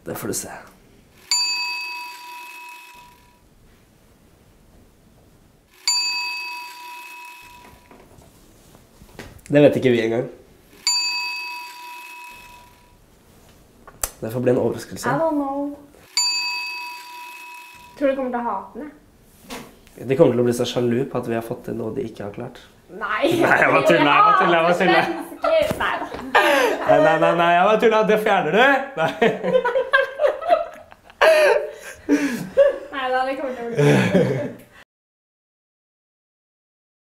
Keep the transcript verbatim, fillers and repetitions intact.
Det får du se. Det vet ikke vi engang. Det får bli en overraskelse. I don't know. Tror du kommer til å hate den? De kommer til å bli så sjalu på at vi har fått til noe de ikke har klart. Nei! Nei, jeg var tulla, jeg var tulla, jeg var tulla. Nei da. Nei, nei, nei, nei, jeg var tulla, det fjerner du! Nei. Nei da, det kommer til å bli